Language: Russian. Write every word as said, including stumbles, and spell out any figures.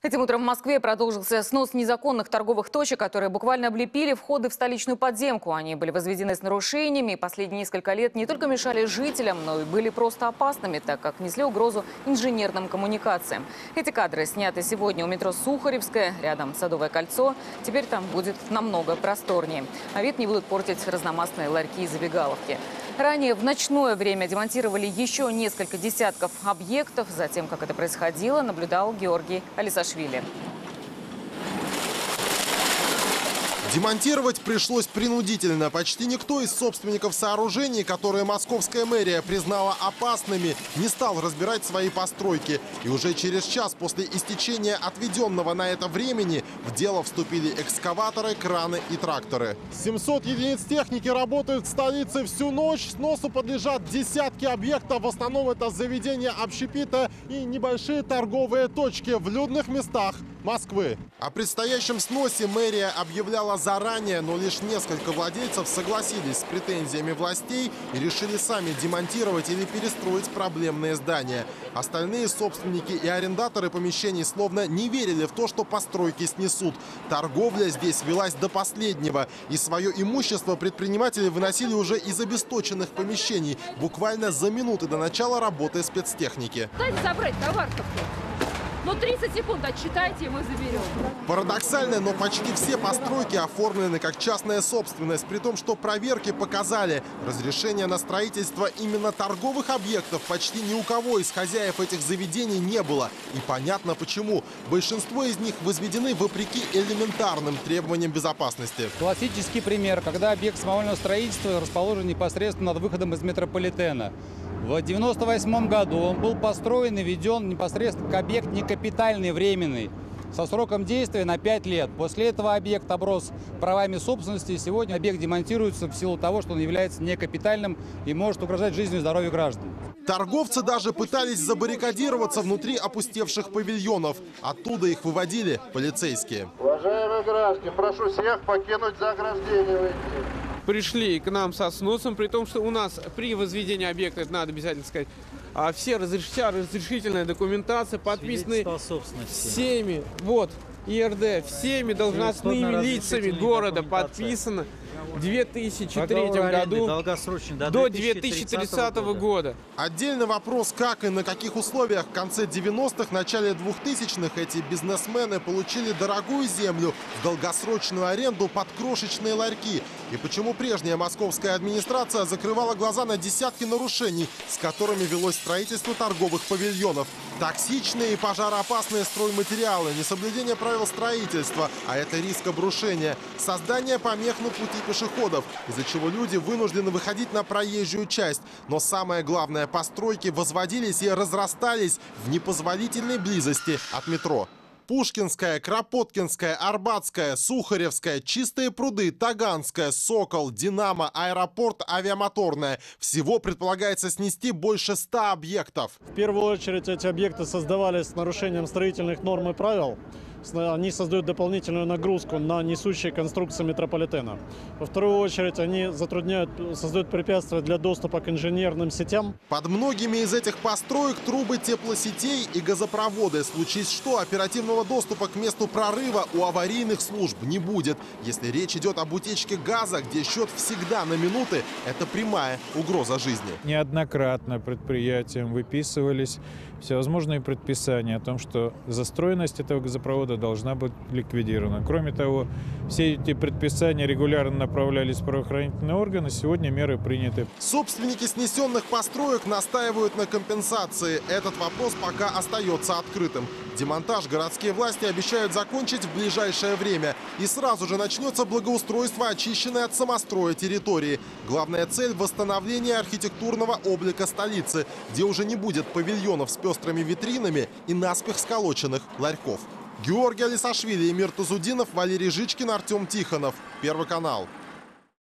Этим утром в Москве продолжился снос незаконных торговых точек, которые буквально облепили входы в столичную подземку. Они были возведены с нарушениями и последние несколько лет не только мешали жителям, но и были просто опасными, так как несли угрозу инженерным коммуникациям. Эти кадры сняты сегодня у метро Сухаревская, рядом Садовое кольцо. Теперь там будет намного просторнее. А вид не будут портить разномастные ларьки и забегаловки. Ранее в ночное время демонтировали еще несколько десятков объектов. Затем, как это происходило, наблюдал Георгий Алисашвили. Демонтировать пришлось принудительно. Почти никто из собственников сооружений, которые московская мэрия признала опасными, не стал разбирать свои постройки. И уже через час после истечения отведенного на это времени в дело вступили экскаваторы, краны и тракторы. семьсот единиц техники работают в столице всю ночь. Сносу подлежат десятки объектов. В основном это заведения общепита и небольшие торговые точки в людных местах Москвы. О предстоящем сносе мэрия объявляла заранее, но лишь несколько владельцев согласились с претензиями властей и решили сами демонтировать или перестроить проблемные здания. Остальные собственники и арендаторы помещений словно не верили в то, что постройки снесут. Торговля здесь велась до последнего, и свое имущество предприниматели выносили уже из обесточенных помещений, буквально за минуты до начала работы спецтехники. Дайте забрать товар-то. Ну, тридцать секунд отсчитайте, и мы заберем. Парадоксально, но почти все постройки оформлены как частная собственность, при том, что проверки показали, разрешения на строительство именно торговых объектов почти ни у кого из хозяев этих заведений не было. И понятно почему. Большинство из них возведены вопреки элементарным требованиям безопасности. Классический пример, когда объект самовольного строительства расположен непосредственно над выходом из метрополитена. В девяносто восьмом году он был построен и введен непосредственно как объект некапитальный, временный, со сроком действия на пять лет. После этого объект оброс правами собственности, и сегодня объект демонтируется в силу того, что он является некапитальным и может угрожать жизнью и здоровью граждан. Торговцы даже пытались забаррикадироваться внутри опустевших павильонов. Оттуда их выводили полицейские. Уважаемые граждане, прошу всех покинуть заграждение, выйти. Пришли к нам со сносом, при том, что у нас при возведении объекта, это надо обязательно сказать, а все разреш... вся разрешительная документация подписаны всеми, вот, И Р Д, всеми должностными лицами города подписано в две тысячи третьем году до две тысячи тридцатого года. Отдельный вопрос, как и на каких условиях в конце девяностых, начале двухтысячных эти бизнесмены получили дорогую землю в долгосрочную аренду под крошечные ларьки. И почему прежняя московская администрация закрывала глаза на десятки нарушений, с которыми велось строительство торговых павильонов. Токсичные и пожароопасные стройматериалы, несоблюдение правил строительства, а это риск обрушения, создание помех на пути пешеходов, из-за чего люди вынуждены выходить на проезжую часть. Но самое главное, постройки возводились и разрастались в непозволительной близости от метро. Пушкинская, Кропоткинская, Арбатская, Сухаревская, Чистые пруды, Таганская, Сокол, Динамо, Аэропорт, Авиамоторная. Всего предполагается снести больше ста объектов. В первую очередь эти объекты создавались с нарушением строительных норм и правил. Они создают дополнительную нагрузку на несущие конструкции метрополитена. Во вторую очередь они затрудняют, создают препятствия для доступа к инженерным сетям. Под многими из этих построек трубы теплосетей и газопроводы. Случись что, оперативного доступа к месту прорыва у аварийных служб не будет. Если речь идет об утечке газа, где счет всегда на минуты, это прямая угроза жизни. Неоднократно предприятиям выписывались всевозможные предписания о том, что застроенность этого газопровода должна быть ликвидирована. Кроме того, все эти предписания регулярно направлялись в правоохранительные органы. Сегодня меры приняты. Собственники снесенных построек настаивают на компенсации. Этот вопрос пока остается открытым. Демонтаж городские власти обещают закончить в ближайшее время. И сразу же начнется благоустройство очищенной от самостроя территории. Главная цель – восстановление архитектурного облика столицы, где уже не будет павильонов с пестрыми витринами и наспех сколоченных ларьков. Георгий Алисашвили, Эмир Тазудинов, Валерий Жичкин, Артем Тихонов. Первый канал.